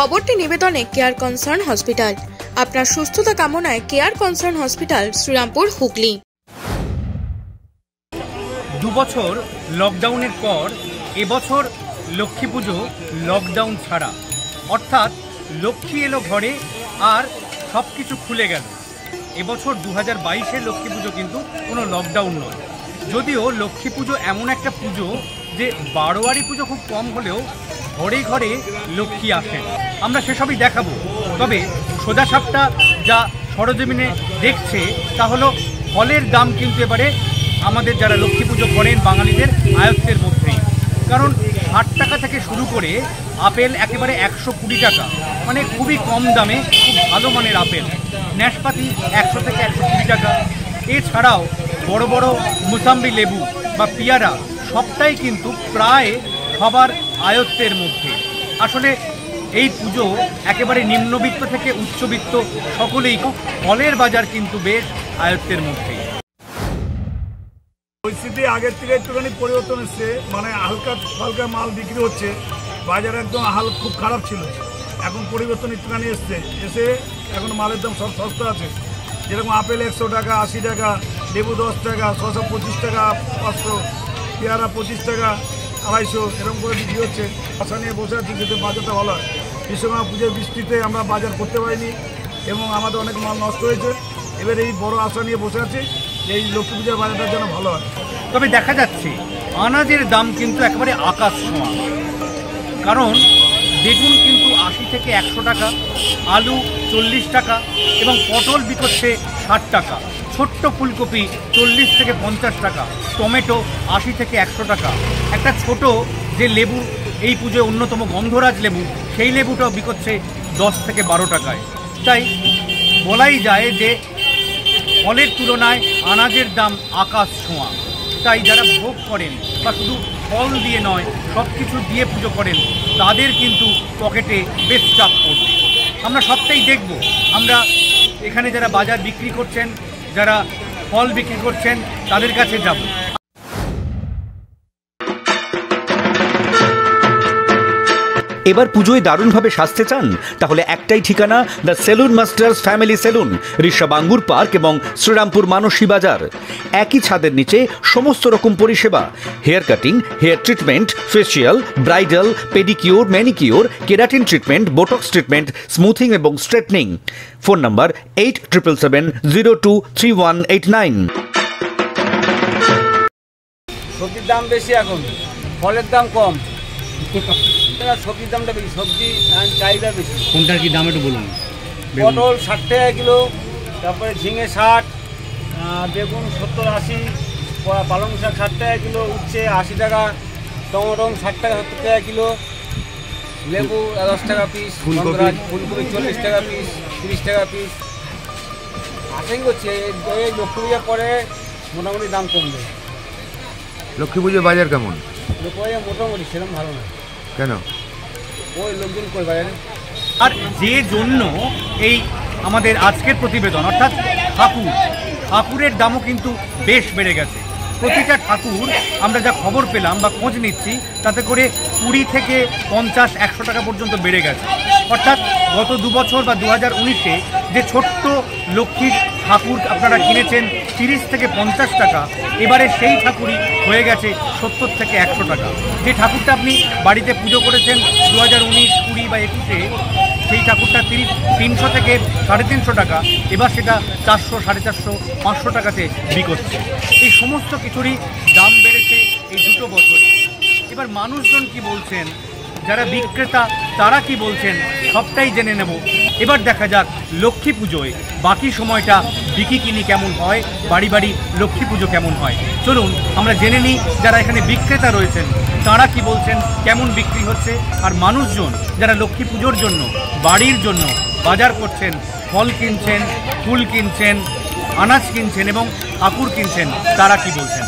খবরটি নিবেদনে care concern hospital. আপনার সুস্থতা কামনায় care concern hospital, Serampore, Hooghly. 2 বছর লকডাউনের পর এবছর লক্ষ্মী পুজো লকডাউন ছাড়া, অর্থাৎ লক্ষ্মী এলো ঘরে আর সব কিছু খুলে গেল। এবছর 2022-এর লক্ষ্মী পুজো কিন্তু কোনো লকডাউন নয়। যদিও লক্ষ্মী পুজো এমন একটা পুজো যে বারোয়ারি পুজো খুব কম হলেও ঘরে ঘরে লক্ষ্মী আসেন, আমরা সেসবই দেখাবো। তবে সোজাসাপটা যা সরজমিনে দেখছে তা হলো ফলের দাম কিন্তু এবারে আমাদের যারা লক্ষ্মী পুজো করেন বাঙালিদের আয়ত্তের মধ্যেই। কারণ 60 টাকা থেকে শুরু করে আপেল একেবারে 120 টাকা, মানে খুবই কম দামে খুব ভালো মানের আপেল। নাশপাতি 100 থেকে 120 টাকা। এছাড়াও বড় বড় মুসাম্বি লেবু বা পেয়ারা সবটাই কিন্তু প্রায় সবার আয়ত্তের মধ্যে। আসলে এই পুজো একেবারে নিম্নবিত্ত থেকে উচ্চবিত্ত সকলেই, ফলের বাজার কিন্তু বেশ আয়ত্তের মধ্যে। পরিস্থিতি আগের থেকে একটুখানি পরিবর্তন এসছে, মানে হালকা হালকা মাল বিক্রি হচ্ছে। বাজার একদম খুব খারাপ ছিল, এখন পরিবর্তন একটুখানি এসে এখন মালের দাম সব সস্তা আছে। যেরকম আপেল 100 টাকা, 80 টাকা, লেবু 10 টাকা, শসা 25 টাকা 500, পেয়ারা 25 টাকা 250, এরকম করে বিক্রি হচ্ছে। আশা নিয়ে বসে আছি যাতে বাজারটা ভালো হয়। বিশ্বকর্মা পুজোর বৃষ্টিতে আমরা বাজার করতে পারিনি এবং আমাদের অনেক মাল নষ্ট হয়েছে। এবার এই বড় আশা নিয়ে বসে আছি এই লক্ষ্মী পূজার বাজারটার জন্য ভালো হয়। তবে দেখা যাচ্ছে আনাজের দাম কিন্তু একেবারে আকাশ ছোঁয়া। কারণ বেগুন কিন্তু 80 থেকে 100 টাকা, আলু 40 টাকা এবং পটল বিকোচ্ছে 60 টাকা। ছোট্ট ফুলকপি 40 থেকে 50 টাকা, টমেটো 80 থেকে 100 টাকা। একটা ছোট যে লেবু এই পুজোয় অন্যতম গন্ধরাজ লেবু, সেই লেবুটাও বিকোচ্ছে 10 থেকে 12 টাকায়। তাই বলাই যায় যে ফলের তুলনায় আনাজের দাম আকাশ ছোঁয়া। তাই যারা ভোগ করেন বা শুধু ফল দিয়ে নয় সব কিছু দিয়ে পুজো করেন, তাদের কিন্তু পকেটে বেশ চাপ পড়বে। আমরা সবটাই দেখব। আমরা এখানে যারা বাজার বিক্রি করছেন, যারা ফল বিক্রি করছেন, তাদের কাছে যাব। এবার পুজোয় দারুণভাবে সাজতে চান? তাহলে একটাই ঠিকানা, the saloon masters family saloon, ঋষাবাঙ্গুর পার্ক এবং শ্রীরামপুর মানসী বাজার। একই ছাদের নিচে সমস্ত রকম পরিষেবা: hair cutting, hair treatment, facial, bridal, pedicure, manicure, keratin treatment, botox treatment, smoothing এবং স্ট্রেটনিং। Phone number 8777023189। সবজির দাম বেশি, এখন ফলের দাম কম, সবজির দামটা বেশি, সবজি চাহিদা বেশি। কোনটার কি দাম একটু বলুন? পটল 60 টাকা কিলো, তারপরে ঝিঙে 60, বেগুন 70-80, পালং শাক 60 টাকা কিলো, উচ্ছে 80 টাকা, টমেটো 60 টাকা 70 টাকা কিলো, লেবু 10 টাকা পিস, ফুলকপি 40 টাকা পিস, 30 টাকা পিস। আশাই করছি এই লক্ষ্মী পূজা পরে মোটামুটি দাম কমবে। লক্ষ্মী পুজোর বাজার কেমন? লক্ষ্মী পূজা মোটামুটি সেরকম ভালো না। কেন? ওই লোকজন কই বাজারে। আর যে জন্য এই আমাদের আজকের প্রতিবেদন, অর্থাৎ ঠাকুরের দামও কিন্তু বেশ বেড়ে গেছে। প্রতিটা ঠাকুর আমরা যা খবর পেলাম বা খোঁজ নিচ্ছি, তাতে করে 20 থেকে 50-100 টাকা পর্যন্ত বেড়ে গেছে। অর্থাৎ গত 2 বছর বা 2019-এ যে ছোট্ট লক্ষ্মীর ঠাকুর আপনারা কিনেছেন 30 থেকে 50 টাকা, এবারে সেই ঠাকুরই হয়ে গেছে 70 থেকে 100 টাকা। যে ঠাকুরটা আপনি বাড়িতে পুজো করেছেন 2019, 20 বা 21-এ, সেই ঠাকুরটা 300 থেকে 350 টাকা, এবার সেটা 400, 450, 500 টাকাতে বিকোচ্ছে। এই সমস্ত কিছুরই দাম বেড়েছে এই 2 বছরে। এবার মানুষজন কি বলছেন, যারা বিক্রেতা তারা কি বলছেন, সবটাই জেনে নেব। এবার দেখা যাক লক্ষ্মী পুজোয় বাকি সময়টা বিকিকিনি কেমন হয়, বাড়ি বাড়ি লক্ষ্মী পুজো কেমন হয়। চলুন আমরা জেনে নিই যারা এখানে বিক্রেতা রয়েছেন তারা কি বলছেন, কেমন বিক্রি হচ্ছে। আর মানুষজন যারা লক্ষ্মী পুজোর জন্য বাড়ির জন্য বাজার করছেন, ফল কিনছেন, ফুল কিনছেন, আনাজ কিনছেন এবং ঠাকুর কিনছেন, তারা কি বলছেন।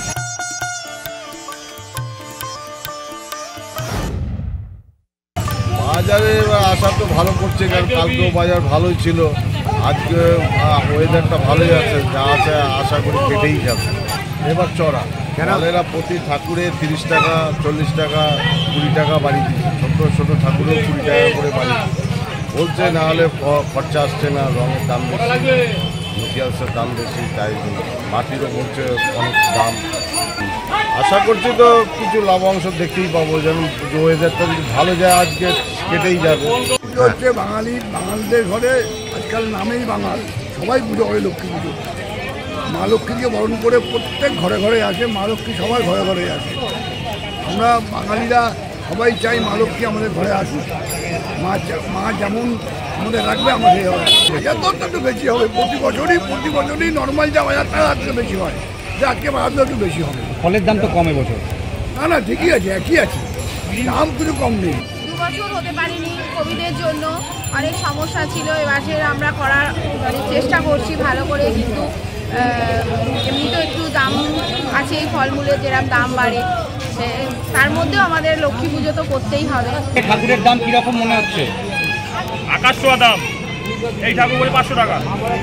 বাজারে আসা তো ভালো করছে, কারণ কালকেও বাজার ভালোই ছিল, আজকে ওয়েদারটা ভালোই আছে, যা আছে আশা করি কেটেই যাবে। এবার চড়া এরা প্রতি ঠাকুরে 30 টাকা, 40 টাকা, 20 টাকা বাড়ি দিচ্ছে। ছোটো ছোটো ঠাকুরেও 20 টাকা করে বাড়ি দিচ্ছে। বলছে না হলে খরচা আসছে না, রঙের দাম বেশি, মেটেরিয়ালসের দাম বেশি, তাই মাটিরও বলছে অনেক দাম। আশা করছি তো কিছু লাভাংশ দেখতেই পাবো, যেমন ওয়েদারটা যদি ভালো যায় আজকে কেটেই যাবে। পুজো হচ্ছে বাঙালদের ঘরে আজকাল নামেই বাঙাল, সবাই পুজো করে লক্ষ্মী পুজো। মা লক্ষ্মীকে বরণ করে প্রত্যেক ঘরে ঘরে আসে, মা লক্ষ্মী সবার ঘরে ঘরে আসে। আমরা বাঙালিরা সবাই চাই মা লক্ষ্মী আমাদের ঘরে আসুক, মা যেমন আমাদের রাখবে আমরা সেইভাবে। বাজার দরটা একটু বেশি হবে প্রতি বছরই নর্মাল যা বাজার তার আজকে বেশি হয়, যে আজকে বাজার দর একটু বেশি হবে। ফলের দাম তো কমে বছর না ঠিকই আছে, একই আছে, দাম কিছু কম নেই। 2 বছর হতে পারিনি, কোভিডের জন্য অনেক সমস্যা ছিল। এবার আমরা করার চেষ্টা করছি ভালো করে, কিন্তু এমনিতেও একটু দাম আছে, এই ফলমূলের যেরকম দাম বাড়ে, তার মধ্যেও আমাদের লক্ষ্মী পুজো তো করতেই হবে। ঠাকুরের দাম কিরকম মনে হচ্ছে? আকাশ ছোঁয়া দাম, এই ঠাকুর বলে 500 টাকা।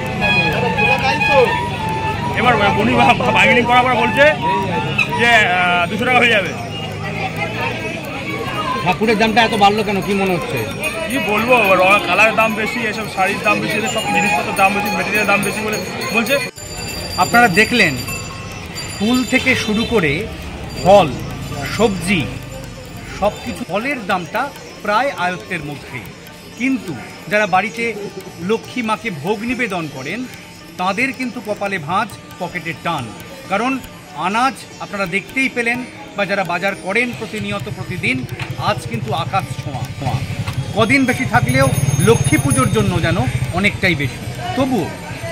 এবার উনি বার্গেনিং করার পর বলছে যে 200 টাকা হয়ে যাবে। ঠাকুরের দামটা এত বাড়লো কেন, কি মনে হচ্ছে? কি বলবো, কালারের দাম বেশি, এসব শাড়ির দাম বেশি, সব জিনিসপত্রের দাম বেশি, মেটেরিয়ালের দাম বেশি বলে বলছে। আপনারা দেখলেন ফুল থেকে শুরু করে ফল, সবজি, সব কিছু ফলের দামটা প্রায় আয়ত্তের মধ্যে। কিন্তু যারা বাড়িতে লক্ষ্মী মাকে ভোগ নিবেদন করেন তাদের কিন্তু কপালে ভাঁজ, পকেটের টান। কারণ আনাজ আপনারা দেখতেই পেলেন, বা যারা বাজার করেন প্রতিনিয়ত প্রতিদিন, আজ কিন্তু আকাশ ছোঁয়া। কদিন বেশি থাকলেও লক্ষ্মী পুজোর জন্য যেন অনেকটাই বেশি। তবুও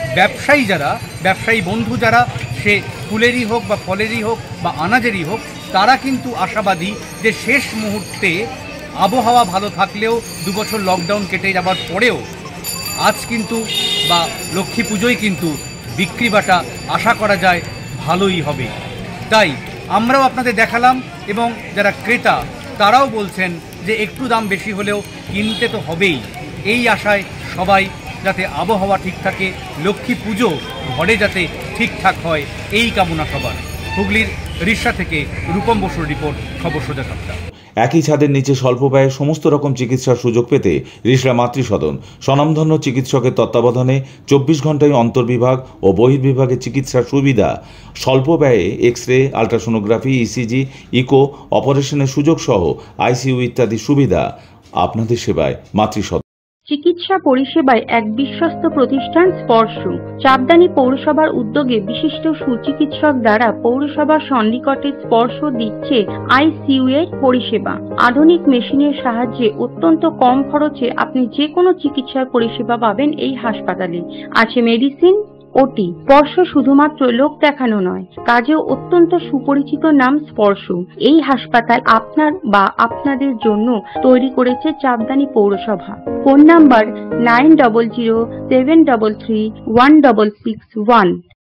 ব্যবসায়ী বন্ধু যারা, সে ফুলেরই হোক বা ফলেরই হোক বা আনাজেরই হোক, তারা কিন্তু আশাবাদী যে শেষ মুহূর্তে আবহাওয়া ভালো থাকলেও 2 বছর লকডাউন কেটে যাবার পরেও আজ কিন্তু বা লক্ষ্মী পুজোয় কিন্তু বিক্রি বাটা আশা করা যায় ভালোই হবে। তাই আমরাও আপনাদের দেখালাম, এবং যারা ক্রেতা তারাও বলছেন যে একটু দাম বেশি হলেও কিনতে তো হবেই। এই আশায় সবাই যাতে আবহাওয়া ঠিক থাকে, লক্ষ্মী পুজো ঘরে যাতে ঠিকঠাক হয়, এই কামনা সবার। হুগলির রিষড়া থেকে রূপম বসুর রিপোর্ট, খবর সোজা সাতটা। একই ছাদের নিচে স্বল্প ব্যয়ে সমস্ত রকম চিকিৎসার সুযোগ পেতে রিষড়া মাতৃসদন স্বনামধন্য চিকিৎসকের তত্ত্বাবধানে 24 ঘন্টায় অন্তর্বিভাগ ও বহির্বিভাগে চিকিৎসার সুবিধা, স্বল্প ব্যয়ে X ray, ultrasonography, ECG, eco অপারেশনের সুযোগ সহ আইসিইউ ইত্যাদি সুবিধা। আপনাদের সেবায় মাতৃসদন। চিকিৎসা পরিষেবায় এক বিশ্বস্ত প্রতিষ্ঠান স্পর্শ। চাপদানি পৌরসভার উদ্যোগে বিশিষ্ট সুচিকিৎসক দ্বারা পৌরসভার সন্নিকটে স্পর্শ দিচ্ছে আইসিইউ এর পরিষেবা। আধুনিক মেশিনের সাহায্যে অত্যন্ত কম খরচে আপনি যে কোনো চিকিৎসার পরিষেবা পাবেন এই হাসপাতালে। আছে মেডিসিন, ওটি। স্পর্শ শুধুমাত্র লোক দেখানো নয়, কাজেও অত্যন্ত সুপরিচিত নাম স্পর্শ। এই হাসপাতাল আপনার বা আপনাদের জন্য তৈরি করেছে চাপদানি পৌরসভা। Phone number 9007331661।